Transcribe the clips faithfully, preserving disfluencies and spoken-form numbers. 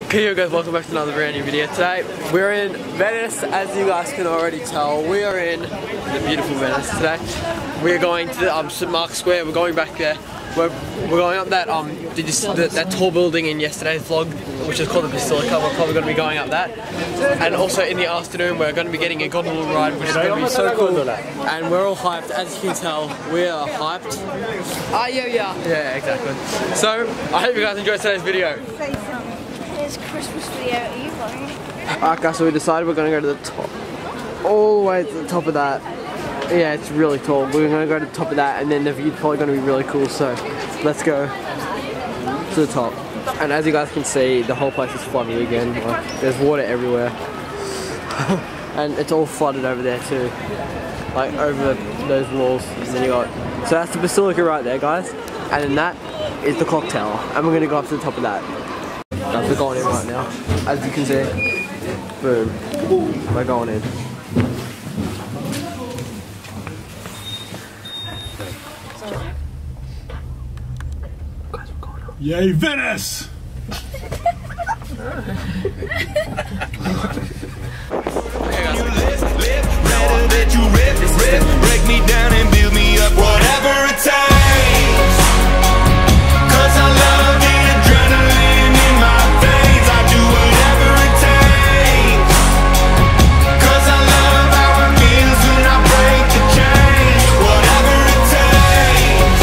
Okay, yo guys, welcome back to another brand new video. Today we're in Venice, as you guys can already tell. We are in the beautiful Venice today. We are going to the, um, Saint Mark's Square. We're going back there. We're, we're going up that um did you see that, that tall building in yesterday's vlog, which is called the Basilica. We're probably going to be going up that. And also in the afternoon we're going to be getting a gondola ride, which is going to be so cool. And we're all hyped, as you can tell. We are hyped. Ah, yeah, yeah. Yeah, exactly. So I hope you guys enjoyed today's video. It's Christmas video. Are you going? Alright guys, so we decided we're going to go to the top. All the way to the top of that. Yeah, it's really tall. We're going to go to the top of that, and then the view's probably going to be really cool. So let's go to the top. And as you guys can see, the whole place is flooded again. Like, there's water everywhere. And it's all flooded over there too. Like over those walls. And then you got, so that's the Basilica right there, guys. And then that is the clock tower. And we're going to go up to the top of that. Guys, we're going in right now. As you can see. Boom. We're going in. Guys, we're going up. Yay, Venice! Break me down and build me up, whatever it takes. Cause I love the adrenaline in my veins. I do whatever it takes. Cause I love how it feels when I break the chains. Whatever it takes.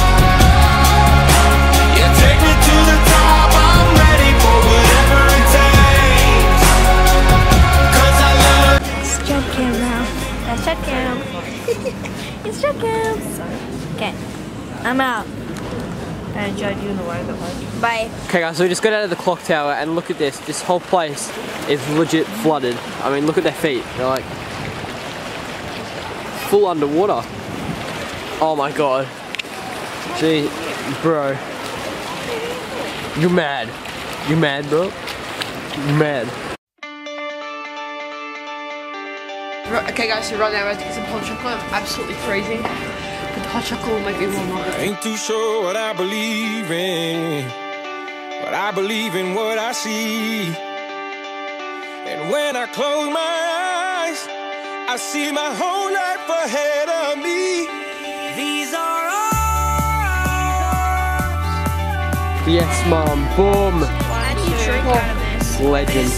Yeah, take me to the top. I'm ready for whatever it takes. Cause I love. It's JackCareedy now. That's JackCareedy. It's JackCareedy. Okay, I'm out. I enjoyed you in the water. Bye. Okay guys, so we just got out of the clock tower and look at this. This whole place is legit flooded. I mean, look at their feet. They're like full underwater. Oh my god. Gee, bro. You're mad. You're mad, bro. You're mad. Okay guys, so right now we're about to get some hot chocolate. I'm absolutely freezing. But the hot chocolate will make me warmer. Ain't too sure what I believe in, but I believe in what I see. And when I close my eyes, I see my whole life ahead of me. These are ours. Yes, mom. Boom. How do you drink out of this? Legend.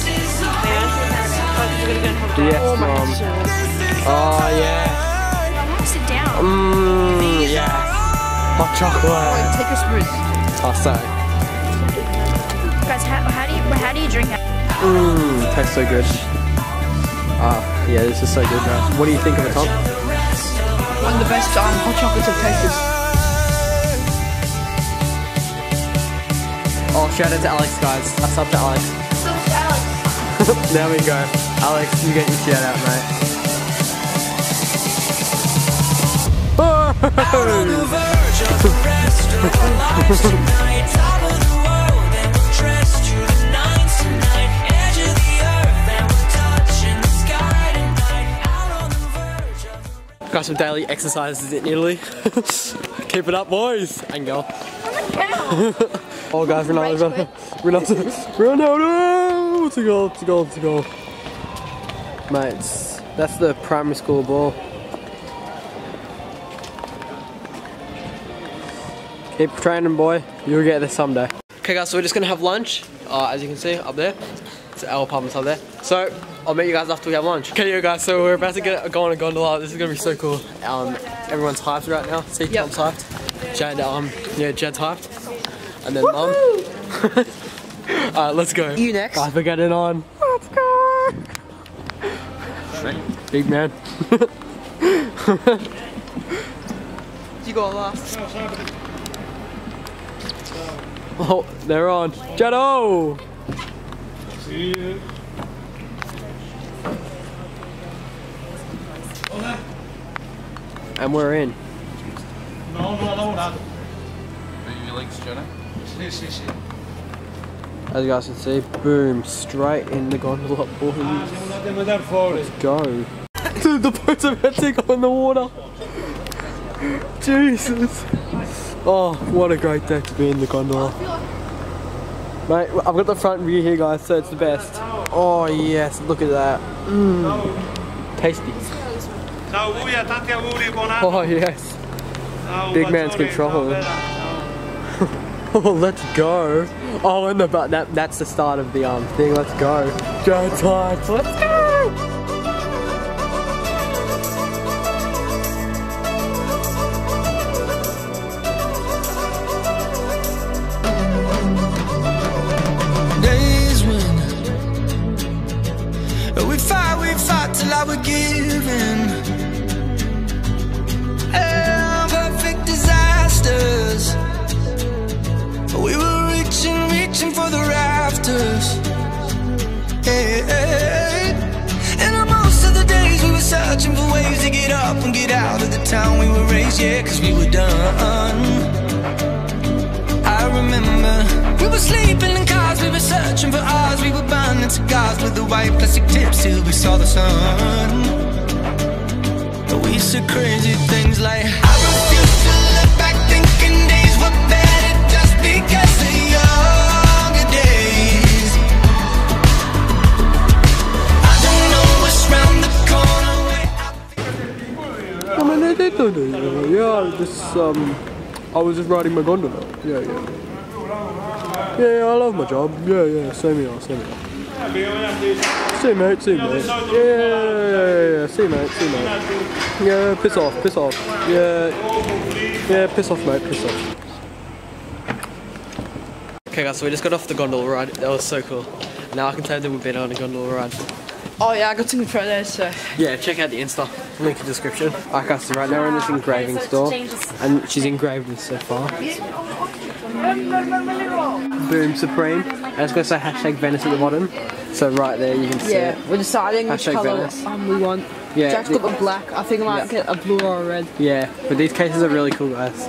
Yes, mom. Oh yeah. Sit down. Mmm, yeah. Hot chocolate. Take a spoon. Oh, sorry. Guys, how, how do you how do you drink it? Mmm, tastes so good. Ah, yeah, this is so good, guys. What do you think of it, Tom? One of the best um, hot chocolates I've tasted. Oh, shout out to Alex, guys. That's up to Alex. There we go. Alex, you get your shout out, mate. Out on the verge of the restaurant lives tonight. Top of the world and we're dressed to the nines tonight. Edge of the earth and we're touching the sky tonight. Out on the verge of the... Got some daily exercises in Italy. Keep it up, boys and girl. Oh, guys, Ronaldo, Ronaldo, Ronaldo, to goal, to goal, to goal. Mates, that's the primary school ball. Keep training, boy. You'll get there someday. Okay, guys, so we're just gonna have lunch. Uh, as you can see up there, it's our apartment's up there. So I'll meet you guys after we have lunch. Okay, yo, guys. So we're about to get go on a gondola. This is gonna be so cool. Um, everyone's hyped right now. See, yep. Tom's hyped. Jed, um, yeah, Jed's hyped. And then mum. Alright, let's go. You next. Guys, we're getting on. Let's go. Big man. You got last. Oh, they're on. Jado! See you. And we're in. No, no, no, no. Your legs, Jonah? Sí, sí, sí. As you guys can see, boom, straight in the gondola, boys. Let's go. Dude, the boats are about to go in the water. Jesus. Oh, what a great day to be in the gondola. Right, I've got the front view here, guys, so it's the best. Oh yes, look at that. Mmm. Tasty. Oh yes. Big man's controlling. Oh, let's go. Oh, and the but that that's the start of the um thing. Let's go. Go Tides. Let's go. Days when we fight, we fight till I would give in. Yeah, perfect disasters. We were reaching, reaching for the rafters. Hey, hey. And most of the days we were searching for ways to get up and get out of the town we were raised. Yeah, cause we were done. I remember we were sleeping in cars, we were searching for ours. We were burning cigars with the white plastic tips till we saw the sun. We said crazy things like, I refuse to look back thinking days were better just because of younger days. I don't know what's round the corner. Yeah, this um, I was just riding my gondola. Yeah, yeah. Yeah, yeah, I love my job. Yeah, yeah, same here, same here. See mate, see mate. Yeah, yeah, yeah, see mate, see mate. Yeah, piss off, piss off. Yeah, yeah, piss off mate, piss off. Okay guys, so we just got off the gondola ride. That was so cool. Now I can tell that we've been on a gondola ride. Oh yeah, I got some photos, so... Yeah, check out the Insta. Link in the description. Alright guys, so right now we're in this engraving store. And she's engraved this so far. Boom Supreme. And it's going to say hashtag Venice at the bottom. So right there you can see Yeah, it. we're deciding which Hashtag colour Venice. um, we want. Yeah, Jack's the- got the black. I think I might Yeah. get a blue or a red. Yeah, but these cases are really cool guys.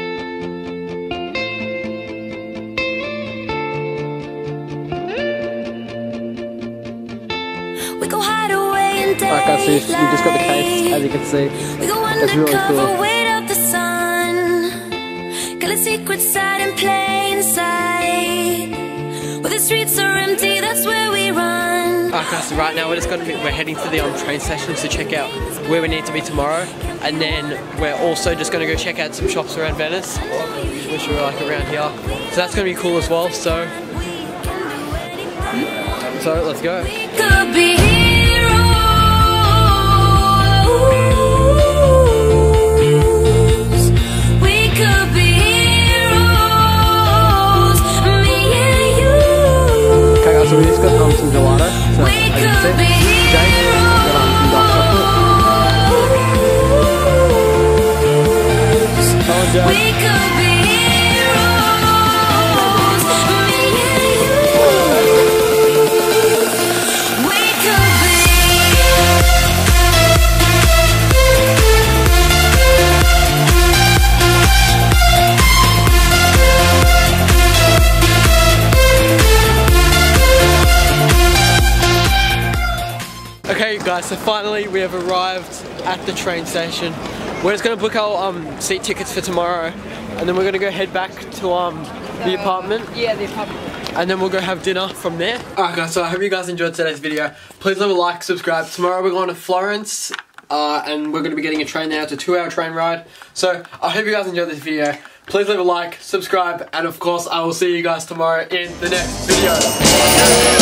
We go hide away in daylight. Alright guys, so you you just got the case, as you can see. We go It's really undercover, cool. wait up the sun. Got a secret side in plain sight. Where the streets are empty, that's where we run. Alright guys, so right now we're just gonna be, we're heading to the um, train station to check out where we need to be tomorrow, and then we're also just gonna go check out some shops around Venice, which are like around here. So that's gonna be cool as well. So, so let's go. We could be heroes. We could be heroes. Me and you. Okay guys, so we just got um, some gelato. So We as you could can be see, Jake got um, some dark chocolate. Come on, Jake. We could be heroes. Me and you. We could be. Okay guys, so finally we have arrived at the train station. We're just gonna book our um, seat tickets for tomorrow, and then we're gonna go head back to um, the apartment, Yeah, the apartment. and then we'll go have dinner from there. Alright guys, so I hope you guys enjoyed today's video. Please leave a like, subscribe. Tomorrow we're going to Florence, uh, and we're gonna be getting a train there. It's a two hour train ride. So I hope you guys enjoyed this video. Please leave a like, subscribe, and of course I will see you guys tomorrow in the next video.